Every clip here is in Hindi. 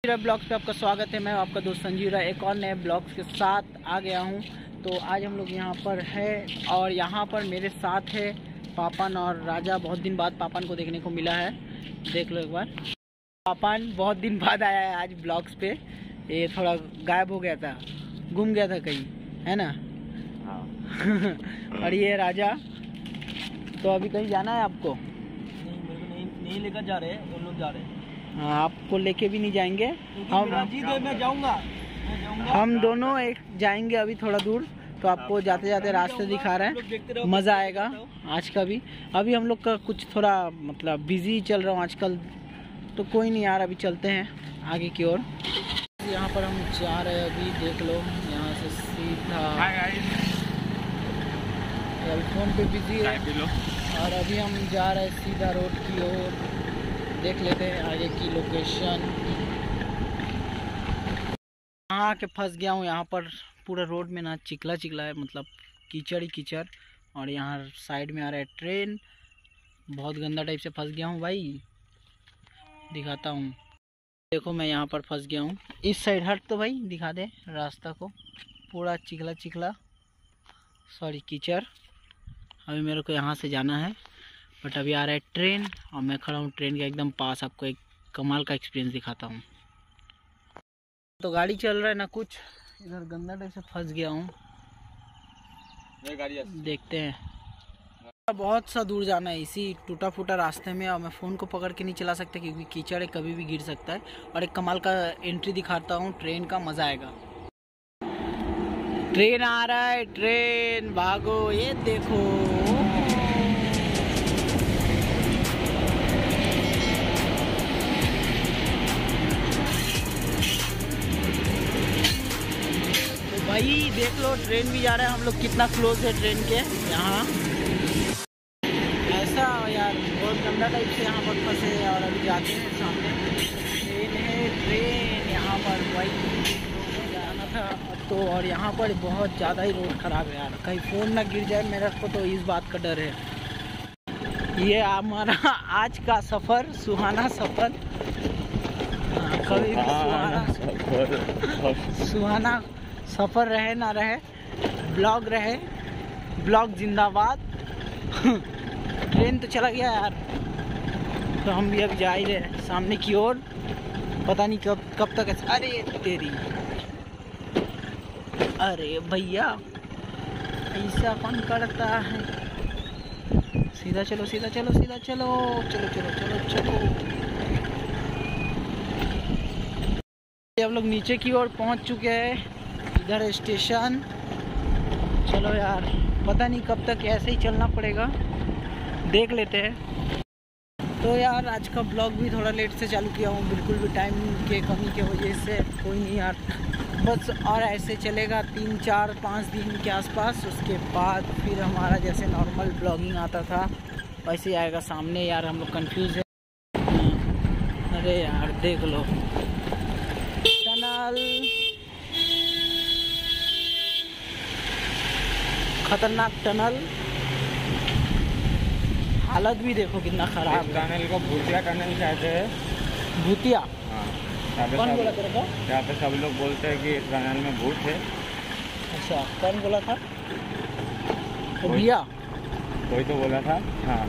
ब्लॉग्स पे आपका स्वागत है। मैं आपका दोस्त संजीव राय एक और नए ब्लॉग्स के साथ आ गया हूँ। तो आज हम लोग यहाँ पर है और यहाँ पर मेरे साथ है पापन और राजा। बहुत दिन बाद पापन को देखने को मिला है, देख लो एक बार। पापन बहुत दिन बाद आया है आज ब्लॉग्स पे। ये थोड़ा गायब हो गया था, गुम गया था कहीं, है ना। और ये राजा। तो अभी कहीं जाना है आपको? नहीं, मेरे को नहीं लेकर जा रहे हैं, वो लोग जा रहे हैं। हाँ, आपको लेके भी नहीं जाएंगे हम। मैं जाऊंगा। हम दोनों एक जाएंगे अभी थोड़ा दूर, तो आपको जाते जाते रास्ते दिखा रहे हैं। मज़ा आएगा आज का भी। अभी हम लोग का कुछ थोड़ा मतलब बिजी चल रहा हूँ आजकल, तो कोई नहीं यार, अभी चलते हैं आगे की ओर। यहाँ पर हम जा रहे हैं अभी, देख लो यहाँ से सीधा। अभी फोन पे बिजी है और अभी हम जा रहे हैं सीधा रोड की ओर। देख लेते हैं आगे की लोकेशन। यहाँ के फंस गया हूँ। यहाँ पर पूरा रोड में ना चिकला चिकला है, मतलब कीचड़ ही कीचड़। और यहाँ साइड में आ रहा है ट्रेन। बहुत गंदा टाइप से फंस गया हूँ भाई, दिखाता हूँ। देखो मैं यहाँ पर फंस गया हूँ। इस साइड हट तो भाई, दिखा दे रास्ता को। पूरा चिकला चिकला, सॉरी कीचड़। अभी मेरे को यहाँ से जाना है, बट अभी आ रहा है ट्रेन और मैं खड़ा हूँ ट्रेन के एकदम पास। आपको एक कमाल का एक्सपीरियंस दिखाता हूँ। तो गाड़ी चल रहा है ना कुछ, इधर गंदा टाइप से फंस गया हूँ। देखते हैं, बहुत सा दूर जाना है इसी टूटा फूटा रास्ते में। और मैं फ़ोन को पकड़ के नहीं चला सकता क्योंकि कीचड़ है, कभी भी गिर सकता है। और एक कमाल का एंट्री दिखाता हूँ ट्रेन का, मज़ा आएगा। ट्रेन आ रहा है, ट्रेन भागो, ये देखो। भाई देख लो ट्रेन भी जा रहा है। हम लोग कितना क्लोज है ट्रेन के यहाँ। ऐसा यार बहुत गंदा टाइप से यहाँ पर फंसे। और अभी जाते हैं सामने ट्रेन है, ट्रेन यहाँ पर भाई जाना था तो। और यहाँ पर बहुत ज़्यादा ही रोड ख़राब है यार, कहीं फ़ोन ना गिर जाए मेरे को, तो इस बात का डर है। ये हमारा आज का सफ़र, सुहाना सफ़र। कभी भी सुहाना सफ़र रहे ना रहे, ब्लॉग रहे, ब्लॉग जिंदाबाद। ट्रेन तो चला गया यार, तो हम भी अब जा ही रहे सामने की ओर। पता नहीं कब तक। अरे तेरी, अरे भैया ऐसा कौन करता है। सीधा चलो, सीधा चलो, सीधा चलो, चलो चलो चलो चलो। हम लोग नीचे की ओर पहुंच चुके हैं। इधर है स्टेशन। चलो यार, पता नहीं कब तक ऐसे ही चलना पड़ेगा, देख लेते हैं। तो यार आज का ब्लॉग भी थोड़ा लेट से चालू किया हूँ, बिल्कुल भी टाइम के कमी की वजह से। कोई नहीं यार, बस और ऐसे चलेगा 3 4 5 दिन के आसपास। उसके बाद फिर हमारा जैसे नॉर्मल ब्लॉगिंग आता था वैसे ही आएगा सामने। यार हम लोग कन्फ्यूज़ है। अरे यार देख लो टनल, खतरनाक टनल। हालत भी देखो कितना खराब है। टनल को भूतिया टनल कहते हैं। भूतिया? हाँ, कौन बोला तेरे को? यहाँ पे सब लोग बोलते हैं कि इस टनल में भूत है। अच्छा, कौन बोला था? तो भैया कोई तो बोला था। हाँ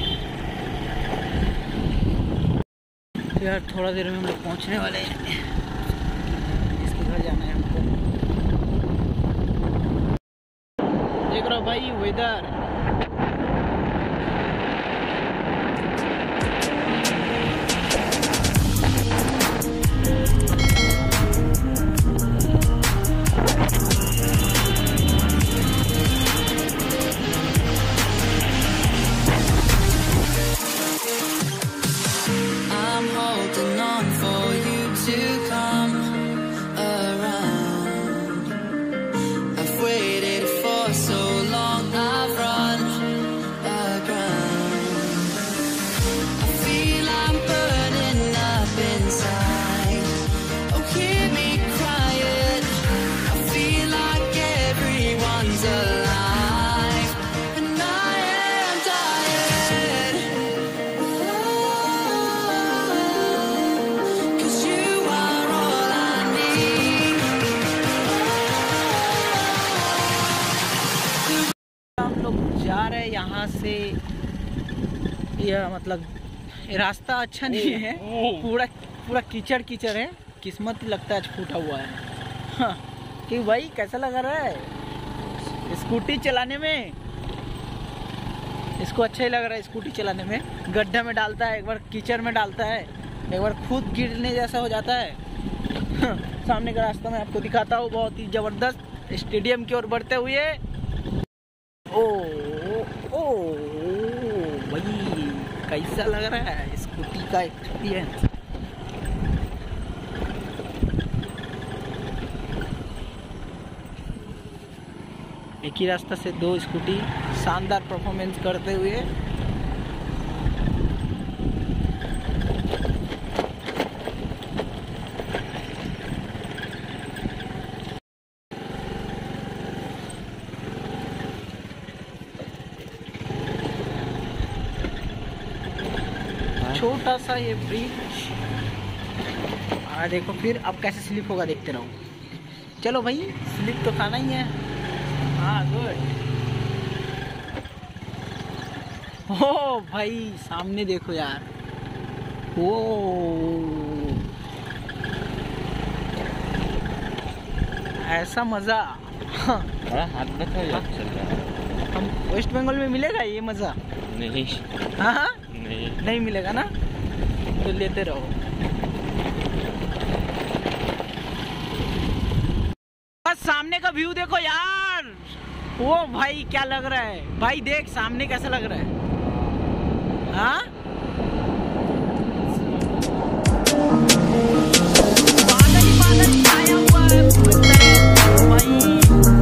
तो यार थोड़ा देर में हम लोग पहुँचने वाले हैं। इसके घर जाना है हमको। देख रहा भाई weather. I'm holding on for you to come around. यह मतलब रास्ता अच्छा नहीं है, पूरा पूरा कीचड़ कीचड़ है। किस्मत लगता है आज फूटा हुआ है। हाँ, कि भाई कैसा लगा रहा है स्कूटी चलाने में? इसको अच्छा ही लग रहा है स्कूटी चलाने में। गड्ढा में डालता है, एक बार कीचड़ में डालता है, एक बार खुद गिरने जैसा हो जाता है। सामने का रास्ता मैं आपको दिखाता हूँ, बहुत ही जबरदस्त स्टेडियम की ओर बढ़ते हुए। ओ ओ भाई कैसा लग रहा है स्कूटी का एक्सपीरियंस। एक ही रास्ता से 2 स्कूटी शानदार परफॉर्मेंस करते हुए। छोटा सा ये ब्रिज, देखो फिर अब कैसे स्लिप होगा देखते रहो। चलो भाई स्लिप तो खाना ही है। हाँ गुड। ओ भाई सामने देखो यार, ओ ऐसा मजा। हाथ में हम वेस्ट बंगाल में मिलेगा ये मजा? नहीं। हाँ नहीं मिलेगा ना, तो लेते रहो। बस सामने का व्यू देखो यार, वो भाई क्या लग रहा है भाई, देख सामने कैसा लग रहा है। हाँ बादल ही बादल छाया हुआ है भाई।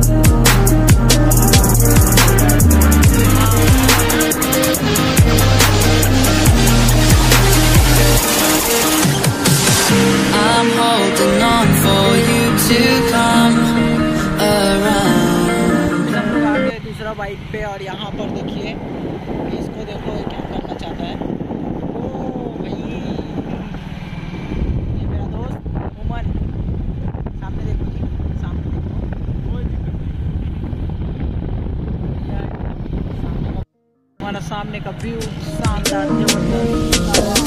I'm holding on for you to come around. सब लोग आ गए दूसरा बाइक पे, और यहाँ पर देखिए इसको देखो क्या करना चाहता है। ओ भाई ये मेरा दोस्त उमर, सामने देखो जी, सामने देखो। हमारा सामने का व्यू शानदार जबरदस्त।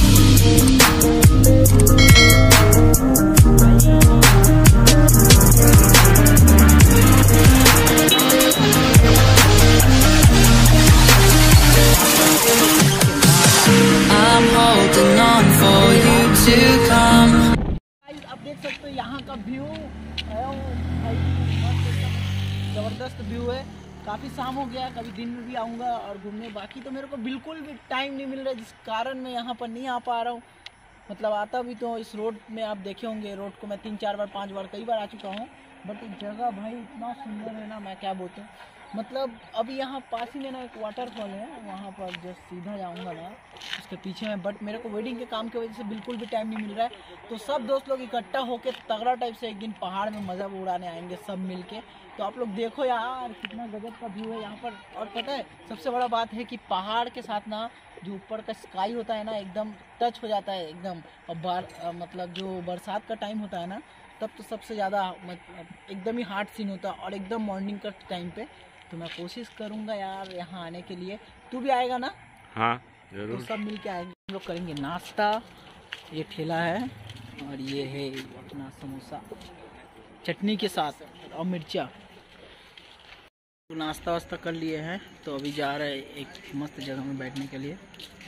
I'm holding on for you to come. आप देख सकते हो यहाँ का व्यू है, भाई जबरदस्त व्यू है। काफ़ी शाम हो गया, कभी दिन में भी आऊँगा और घूमने। बाकी तो मेरे को बिल्कुल भी टाइम नहीं मिल रहा है, जिस कारण मैं यहाँ पर नहीं आ पा रहा हूँ। मतलब आता भी तो इस रोड में, आप देखे होंगे रोड को मैं 3-4 बार 5 बार कई बार आ चुका हूँ। बट जगह भाई इतना सुंदर है ना, मैं क्या बोलूँ। मतलब अभी यहाँ पास ही में ना एक वाटरफॉल है, वहाँ पर जस्ट सीधा जाऊँगा ना उसके पीछे में। बट मेरे को वेडिंग के काम की वजह से बिल्कुल भी टाइम नहीं मिल रहा है। तो सब दोस्त लोग इकट्ठा होकर तगड़ा टाइप से एक दिन पहाड़ में मज़ा उड़ाने आएंगे सब मिल के। तो आप लोग देखो यार कितना गजब का व्यू है यहाँ पर। और पता है सबसे बड़ा बात है कि पहाड़ के साथ ना जो ऊपर का स्काई होता है ना, एकदम टच हो जाता है एकदम। और मतलब जो बरसात का टाइम होता है ना, तब तो सबसे ज़्यादा मतलब एकदम ही हार्ड सीन होता है, और एकदम मॉर्निंग का टाइम पे। तो मैं कोशिश करूँगा यार यहाँ आने के लिए। तू भी आएगा ना? हाँ जरूर। तो सब मिल के आएंगे, हम लोग करेंगे नाश्ता। ये ठेला है और ये है अपना समोसा चटनी के साथ और मिर्चा। तो नाश्ता वास्ता कर लिए हैं, तो अभी जा रहे हैं एक मस्त जगह में बैठने के लिए।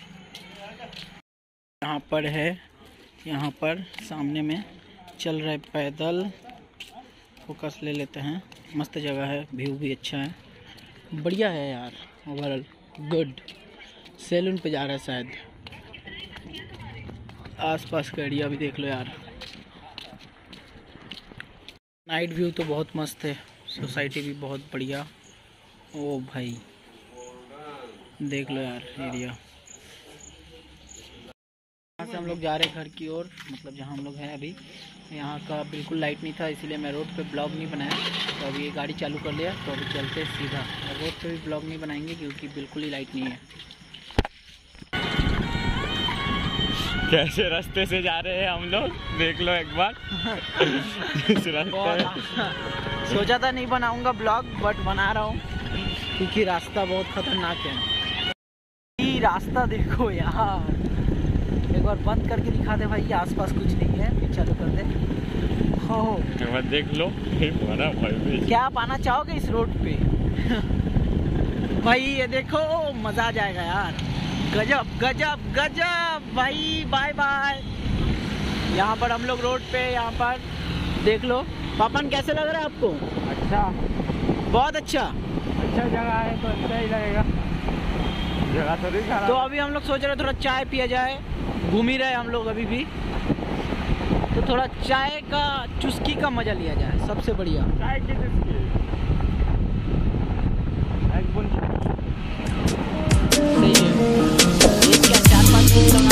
यहाँ पर है, यहाँ पर सामने में चल रहे पैदल। फोकस ले लेते हैं, मस्त जगह है, व्यू भी अच्छा है, बढ़िया है यार। Overall good. सैलून पे जा रहा है शायद। आसपास का एरिया भी देख लो यार, नाइट व्यू तो बहुत मस्त है, सोसाइटी भी बहुत बढ़िया। ओ भाई देख लो यार एरिया। यहाँ से हम लोग जा रहे हैं घर की ओर, मतलब जहाँ हम लोग हैं अभी। यहाँ का बिल्कुल लाइट नहीं था, इसीलिए मैं रोड पे ब्लॉग नहीं बनाया। तो अभी ये गाड़ी चालू कर लिया, तो अभी चलते हैं सीधा। और रोड पे भी ब्लॉग नहीं बनाएंगे क्योंकि बिल्कुल ही लाइट नहीं है। कैसे रास्ते से जा रहे हैं हम लोग, देख लो एक बार। इस रास्ते सोचा था नहीं बनाऊंगा ब्लॉग, बट बना रहा हूँ क्योंकि रास्ता बहुत खतरनाक है। रास्ता देखो यार, एक बार बंद करके दिखा दे भाई, आसपास कुछ नहीं है, फिर चालू कर दे। हो एक बार देख लो हमारा भाई। क्या आप आना चाहोगे इस रोड पे? भाई ये देखो, मजा आ जाएगा यार, गजब गजब गजब भाई। Bye bye. यहाँ पर हम लोग रोड पे, यहाँ पर देख लो। पापन कैसे लग रहा है आपको? अच्छा, बहुत अच्छा। अच्छा जगह है तो अच्छा ही लगेगा, जगह तो नहीं खराब। तो अभी हम लोग सोच रहे थोड़ा चाय पिया जाए, घूम ही रहे हम लोग अभी भी, तो थोड़ा चाय का चुस्की का मजा लिया जाए, सबसे बढ़िया। चाय की चुस्की, एक बूंद सही है। एक क्या 4-5 दिन का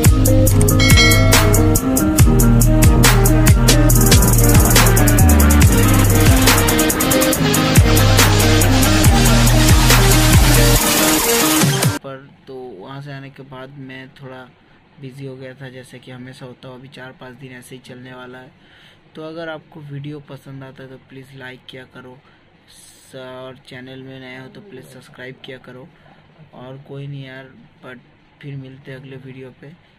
पर। तो वहाँ से आने के बाद मैं थोड़ा बिज़ी हो गया था, जैसे कि हमेशा होता है। अभी 4-5 दिन ऐसे ही चलने वाला है। तो अगर आपको वीडियो पसंद आता है तो प्लीज़ लाइक किया करो, और चैनल में नया हो तो प्लीज़ सब्सक्राइब किया करो। और कोई नहीं यार, बट फिर मिलते हैं अगले वीडियो पे।